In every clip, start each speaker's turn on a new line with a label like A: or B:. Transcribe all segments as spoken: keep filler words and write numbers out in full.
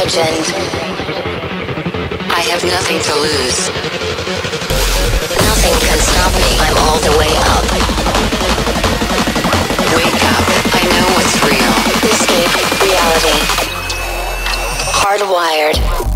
A: legend. I have nothing to lose. Nothing can stop me. I'm all the way up. Wake up. I know what's real. Escape reality. Hardwired.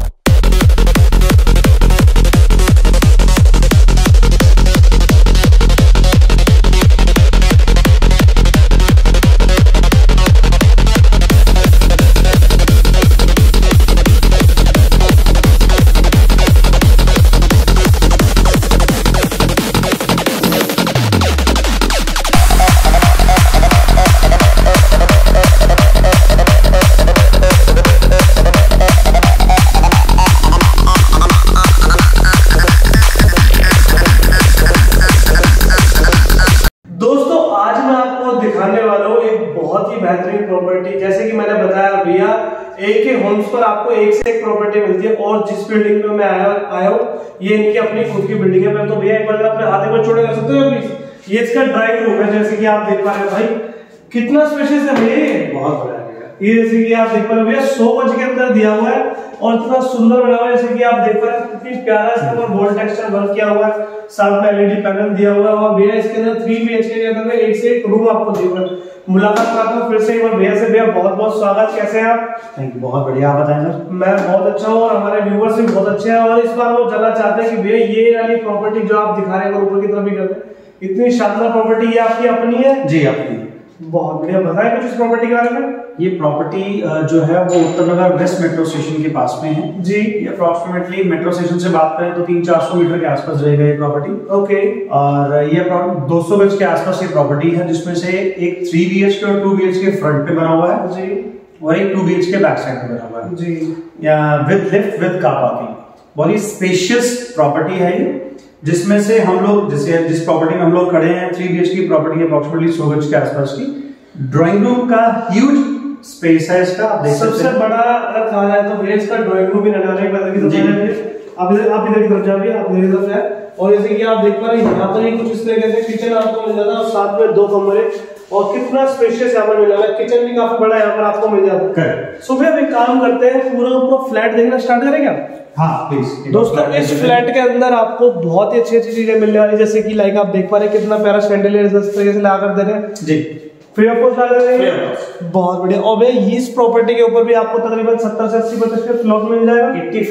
B: बेहतरीन property, जैसे कि मैंने बताया भैया, एक ही Holmes पर आपको एक से एक प्रॉपर्टी मिलती है। और जिस बिल्डिंग में मैं आया आया हूँ ये इनकी अपनी खुद की बिल्डिंग है। मैं तो भैया एक बार अपने हाथ में छोड़े कर सकते हो प्लीज। ये इसका ड्राइंग रूम है, जैसे कि आप देख पा रहे हैं भाई कितना स्पेशियस है भैया, बहुत बड़ा है ये। जैसे कि आप देख पा रहे हो भैया सौ गज के अंदर दिया हुआ है और इतना सुंदर बना हुआ है। जैसे कि आप देख पा रहे हैं कितनी प्यारा इसके ऊपर गोल्ड टेक्सचर वर्क किया हुआ है, साथ में एलईडी पैनल दिया हुआ है। और भैया इसके अंदर थ्री बीएचके के अंदर एक से एक रूम आपको दिया है। मुलाकात करता हूँ फिर से एक बार भैया से। भैया बहुत बहुत स्वागत, कैसे हैं आप?
C: थैंक यू, बहुत बढ़िया, आप बताएं सर।
B: मैं बहुत अच्छा हूँ और हमारे व्यूअर्स भी बहुत अच्छे हैं। और इस बार वो जानना चाहते हैं कि भैया ये वाली प्रॉपर्टी जो आप दिखा रहे हैं ऊपर की तरफ भी करते हैं, इतनी शानदार प्रॉपर्टी ये आपकी अपनी है?
C: जी अपनी।
B: बहुत बढ़िया, बताएं कुछ इस प्रॉपर्टी के बारे में।
C: ये प्रॉपर्टी जो है वो Uttar Nagar west metro station के पास में है
B: जी।
C: ये अप्रोक्सीमेटली मेट्रो स्टेशन से बात करें तो तीन चार सौ मीटर के आसपास रहेगा ये प्रॉपर्टी।
B: ओके।
C: और ये दो सौ गज के आसपास ये प्रॉपर्टी है, जिसमें से एक थ्री बीएचके और टू बीएचके फ्रंट पे बना हुआ है
B: जी, और
C: एक टू बीएचके बैक साइड पे बना हुआ है
B: जी,
C: या with lift with car parking. बहुत ही स्पेशियस प्रॉपर्टी है ये, जिसमें से हम लोग जैसे जिस प्रॉपर्टी में हम लोग खड़े हैं थ्री बीएचके की प्रॉपर्टी है अप्रोक्सीमेटली सौ गज के आसपास की। ड्राइंग रूम का ह्यूज स्पेस है इसका, आप देख सकते हैं।
B: सबसे बड़ा अगर कहा जाए तो भैया इसका ड्राइंग रूम भी नजारे पता की तरफ है। आप इधर आप इधर की तरफ जाइए, आप इधर की तरफ जाए। और जैसे कि आप देख पा रहे हैं यहाँ पर ही कुछ इस तरीके से किचन आपको मिल जाता है और साथ में दो कमरे और कितना स्पेशियस यहाँ पर मिल जाता है। किचन भी काफी बड़ा यहाँ पर आपको मिल जाता है। सो भैया एक काम करते हैं, पूरा पूरा फ्लैट देखना स्टार्ट करें क्या?
C: हाँ प्लीज।
B: दोस्तों इस फ्लैट के अंदर आपको बहुत ही अच्छी अच्छी चीजें मिलने वाली, जैसे कि लाइक आप देख पा रहे हैं कितना प्यारा शैंडलियर इस तरीके से लगा कर दे रहे हैं जी। फ्री ऑफ कॉस्ट लगा देंगे, बहुत बढ़िया। और भैया इस प्रॉपर्टी के ऊपर भी आपको तकरीबन सत्तर से अस्सी प्रतिशत लोन मिल जाएगा।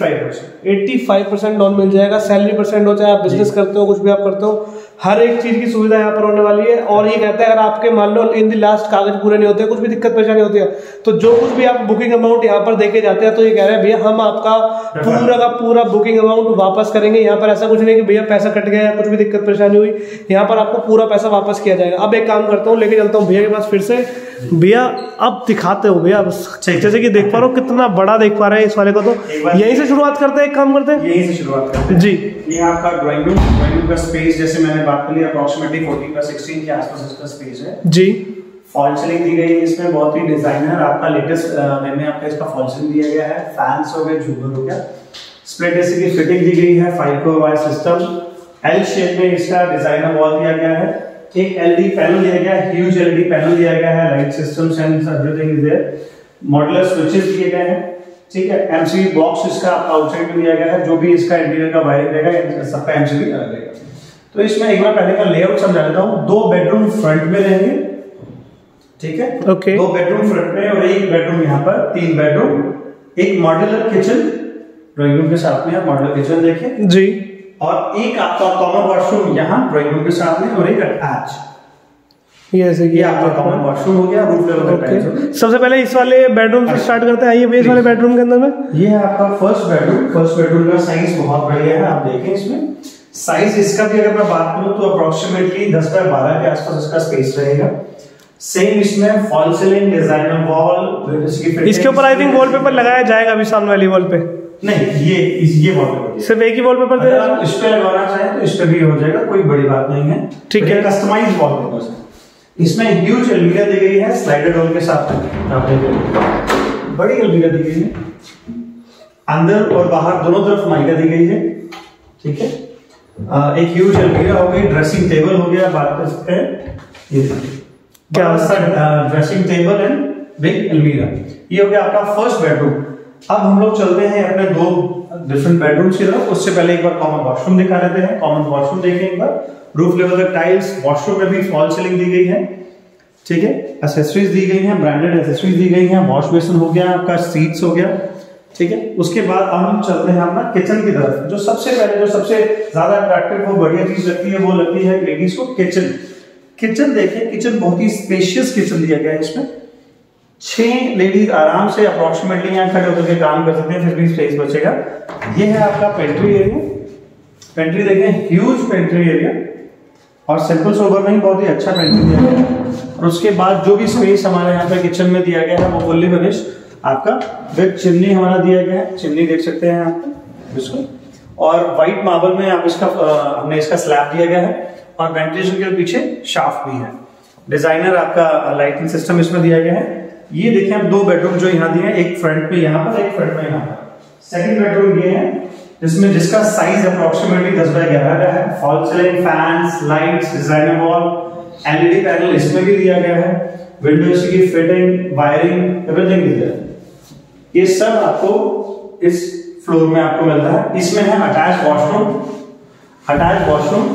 B: पचासी परसेंट लोन मिल जाएगा। सैलरी परसेंट हो, चाहे आप बिजनेस करते हो कुछ भी आप करते हो, हर एक चीज की सुविधा यहाँ पर होने वाली है। और ये कहता है अगर आपके मान लो इन द लास्ट कागज पूरे नहीं होते, कुछ भी दिक्कत परेशानी होती है, तो जो कुछ भी आप बुकिंग अमाउंट यहाँ पर देके जाते हैं तो ये कह रहे हैं भैया हम आपका पूरा का पूरा बुकिंग अमाउंट वापस करेंगे। यहाँ पर ऐसा कुछ नहीं कि भैया पैसा कट गया या कुछ भी दिक्कत परेशानी हुई, यहाँ पर आपको पूरा पैसा वापस किया जाएगा। अब एक काम करता हूँ, लेके चलता हूँ भैया के पास फिर से। भैया अब दिखाते हो भैया, जैसे कि देख पा रहे हो कितना बड़ा देख पा रहे हैं इस वाले को। तो यहीं से शुरुआत करते हैं, एक काम करते हैं
C: यहीं से शुरुआत करते हैं
B: जी।
C: ये आपका ड्राइंग रूम ड्राइंग रूम का स्पेस जैसे मैंने बात कर ली अप्रोक्सीमेटली चौदह बाय सोलह के आसपास इसका स्पेस है जी। फॉल सीलिंग दी गई है इसमें, बहुत ही डिजाइनर आपका लेटेस्ट वे में आपका इसका फॉल सीलिंग दिया गया है। फैंस हो गए, झूमर हो गया, स्प्लिट एसी की फिटिंग दी गई है, five core wire system, L shape में इसका डिजाइनर वॉल दिया गया है। एक एलईडी पैनल दिया गया है, ह्यूज एलईडी पैनल दिया गया है, light systems and everything is there, modular switches दिए गए हैं, ठीक है। एमसीबी बॉक्स इसका आउटसाइड में दिया गया है, जो भी इसका इंटीरियर का वायरिंग रहेगा सबका एमसीबी अलग रहेगा। तो इसमें एक बार पहले का लेआउट समझा देता हूं। दो बेडरूम फ्रंट में रहेंगे, ठीक है,
B: ओके।
C: दो बेडरूम फ्रंट में और एक बेडरूम यहाँ पर, तीन बेडरूम, एक मॉड्यूलर किचन ड्राइंग रूम के साथ में, आप मॉड्यूलर किचन देखें जी। और एक आपका कॉमन वॉशरूम यहाँ ड्राइंग रूम के साथ में और एक अटैच, ये ये आपका कॉमन वॉशरूम हो गया, रूफ लेवल का टाइल्स हो गया।
B: सबसे पहले इस वाले बेडरूम से स्टार्ट करते हैं। आइए भैया इस वाले बेडरूम के अंदर में,
C: ये है आपका फर्स्ट बेडरूम। फर्स्ट बेडरूम का साइज बहुत बढ़िया है, आप देखें इसमें साइज इसका भी अगर मैं बात करूं तो अप्रोक्सीमेटली दस बाय बारह के आसपास इसका स्पेस रहेगा। सेम इसमें फॉल सीलिंग, डिजाइनर वॉल,
B: इसके ऊपर आई थिंक वॉलपेपर लगाया जाएगा अभी सामने वाली वॉल पे।
C: नहीं, ये ये वॉलपेपर
B: सिर्फ एक ही वॉलपेपर दे
C: आप इस पे लगाना चाहें तो इस पे भी हो जाएगा, कोई बड़ी बात नहीं है,
B: ठीक है।
C: कस्टमाइज्ड वॉलपेपर है। इसमें ह्यूज अलमीरा दी गई है स्लाइडर डोर के साथ, आप देखें बड़ी अलमीरा दी गई है, अंदर और बाहर दोनों तरफ माइका दी गई है, ठीक है। एक ह्यूज अलमीरा हो गई, ड्रेसिंग टेबल हो गया, बात कर सकते हैं ये क्या ड्रेसिंग टेबल एंड बिग अलमीरा। ये हो गया आपका फर्स्ट बेडरूम। अब हम लोग चलते हैं अपने दो डिफरेंट बेडरूम्स की तरफ। उससे पहले एक बार कॉमन वॉशरूम दिखा देते हैं। कॉमन वॉशरूम देखें एक बार। रूफ लेवल तक टाइल्स, वॉशरूम में भी फॉल सीलिंग दी गई है, ठीक है। एसेसरीज दी गई हैं, ब्रांडेड एसेसरीज दी गई हैं। वॉश बेसिन हो गया आपका, सीट्स हो गया, ठीक है। उसके बाद अब हम चलते हैं अपना किचन की तरफ। जो सबसे पहले जो सबसे ज्यादा अट्रैक्टिव वो बढ़िया चीज लगती है, वो लगती है लेडीज को किचन। किचन देखें, किचन बहुत ही स्पेशियस किचन दिया गया है। इसमें छह लेडीज आराम से अप्रोक्सीमेटली यहाँ खड़े होकर के काम कर सकते हैं, फिर भी स्पेस बचेगा। ये है आपका पेंट्री एरिया। पेंट्री देखें, ह्यूज पेंट्री एरिया, और सिंपल सोबर नहीं, बहुत ही अच्छा पेंट्री दिया गया है। और उसके बाद जो भी स्पेस हमारे यहाँ पे किचन में दिया गया है वो फुल्ली फिनिश आपका विद चिमनी हमारा दिया गया है। चिमनी देख सकते हैं आप इसको, और व्हाइट मार्बल में आप इसका आ, हमने इसका स्लैब दिया गया है, और वेंटिलेशन के पीछे शाफ्ट भी है। डिजाइनर आपका लाइटिंग सिस्टम इसमें दिया गया है। ये देखें आप दो बेडरूम जो यहाँ दिए हैं, एक फ्रंट में यहाँ पर, एक फ्रंट में यहाँ पर। सेकंड बेडरूम ये है जिसमें जिसका साइज अप्रोक्सीमेटली दस बाय ग्यारह का है। Fall ceiling, fans, lights, designer wall, LED panel इसमें भी दिया गया है। विंडोज की फिटिंग, वायरिंग, एवरीथिंग दिया है। ये सब आपको इस फ्लोर में आपको मिलता है। इसमें है अटैच वॉशरूम, अटैच वॉशरूम,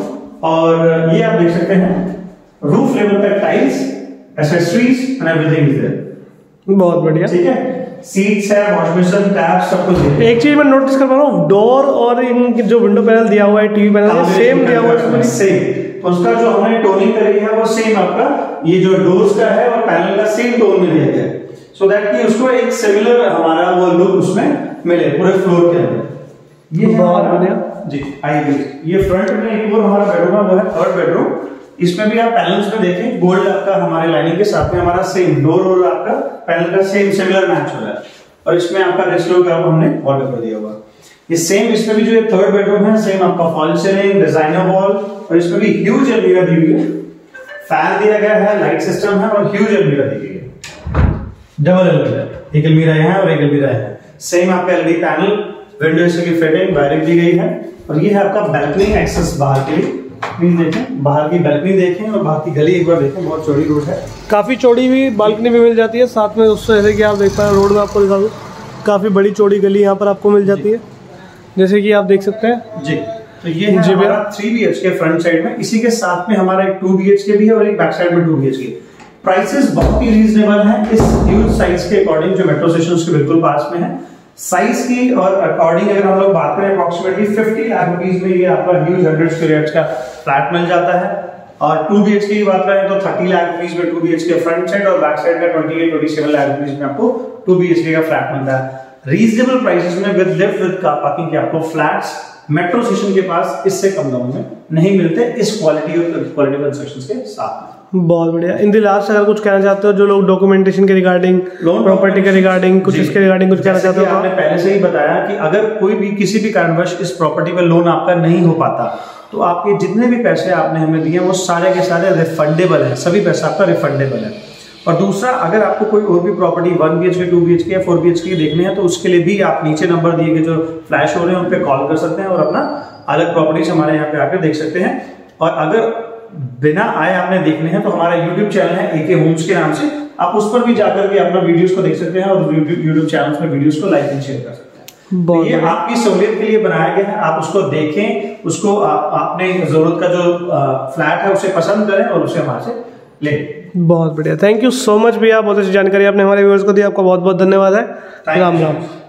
C: और ये आप देख सकते हैं रूफ लेवल तक tiles, accessories and everything is there.
B: बहुत बढ़िया,
C: ठीक है। सीट्स है, वॉश बेसिन, टैप, सब कुछ है।
B: एक चीज मैं नोटिस कर पा रहा हूँ, डोर और इन जो विंडो पैनल दिया हुआ है, टीवी पैनल सेम दिया हुआ है,
C: सेम। तो उसका जो हमने टोनिंग करी है वो सेम आपका ये जो डोर्स का है और पैनल का सेम टोन में दिया गया है, सो दैट कि उसको एक सिमिलर हमारा वो लुक उसमें मिले पूरे फ्लोर के अंदर। ये बहुत बढ़िया जी। आइए, ये फ्रंट में एक और हमारा बेडरूम है, वो है थर्ड बेडरूम। इसमें भी आप पैनल्स में देखें, गोल्ड आपका हमारे लाइनिंग के साथ में हमारा सेम डोर और आपका पैनल का सेम सिमिलर मैच हो रहा है, और इसमें आपका रेस्टोरेंट का हमने वॉलपेपर दिया हुआ। ये सेम इसमें भी जो ये थर्ड बेडरूम है, सेम आपका फॉल सीलिंग, डिजाइनर वॉल, और इसमें भी ह्यूज अलमीरा दी हुई है। फैन दिया गया है, लाइट सिस्टम है, और ह्यूज अलमीरा दी गई है। डबल अलमीरा, एक अलमीरा यहाँ और एक अलमीरा यहाँ। सेम आपका एलईडी पैनल, विंडो की फिटिंग, वायरिंग दी गई है। और ये है आपका बैल्कनी एक्सेस बाहर के लिए। प्लीज देखें, बाहर की बैल्कनी देखें, और बाहर की गली एक बार देखें, बहुत चौड़ी रोड है।
B: काफी चौड़ी भी बालकनी भी मिल जाती है साथ में उससे, जैसे कि आप देख पा रहे हैं रोड में आपको दिखा दूं, काफी बड़ी चौड़ी गली यहाँ पर आपको मिल जाती है, जैसे कि आप देख सकते हैं जी।
C: तो ये है हमारा three B H K front side में। इसी के साथ में हमारा एक टू बी एच के भी है और एक बैक साइड में two B H K. Prices बहुत ही रीजनेबल हैं इस ह्यूज साइज के अकॉर्डिंग, जो मेट्रो स्टेशन के बिल्कुल पास में है। साइज की और अकॉर्डिंग अगर हम लोग बात करें, अप्रोक्सीमेटली फिफ्टी लाख रुपीस में ये आपका ह्यूज हंड्रेड स्क्वायर यार्ड्स का फ्लैट मिल जाता है। और टू बी एच के की बात करें तो थर्टी लाख रुपीस में two B H K front side, और बैक साइड का twenty eight twenty seven lakh rupees में आपको टू बी एच के का फ्लैट मिलता है रीजनेबल प्राइसेस में, with lift, with car parking के आपको फ्लैट्स मेट्रो स्टेशन के पास इससे कम दामों में नहीं मिलते इस क्वालिटी और क्वालिटी कंस्ट्रक्शंस के साथ में।
B: बहुत बढ़िया। इन दी लास्ट अगर कुछ कहना चाहते हो, जो लोग डॉक्यूमेंटेशन के रिगार्डिंग, लोन प्रॉपर्टी के रिगार्डिंग, कुछ इसके रिगार्डिंग कुछ कहना चाहते हो?
C: आपने पहले से ही बताया कि अगर कोई भी किसी भी कारणवश इस प्रॉपर्टी पर लोन आपका नहीं हो पाता, तो आपके जितने भी पैसे आपने हमें दिए वो सारे के सारे रिफंडेबल है, सभी पैसा आपका रिफंडेबल है। और दूसरा, अगर आपको कोई और भी property one B H K, two B H K या फोर बी एच के देखने हैं, तो उसके लिए भी आप नीचे नंबर दिए गए जो फ्लैश हो रहे हैं उन पे कॉल कर सकते हैं और अपना अलग प्रॉपर्टीज हमारे यहाँ पे आकर देख सकते हैं। और अगर बिना आए आपने देखने हैं तो हमारा यूट्यूब चैनल है एके होम्स के नाम से, आप उस पर भी जाकर के अपना वीडियोस को देख सकते हैं और यूट्यूब चैनल में वीडियोस को लाइक एंड शेयर कर सकते हैं। तो ये आपकी सहूलियत के लिए बनाया गया है, आप उसको देखें, उसको आप, आपने जरूरत का जो फ्लैट है उसे पसंद करें और उसे हमारे से लें।
B: बहुत बढ़िया, थैंक यू सो मच भैया, बहुत अच्छी जानकारी आपने हमारे व्यूअर्स को दी, आपका बहुत बहुत धन्यवाद है। राम राम।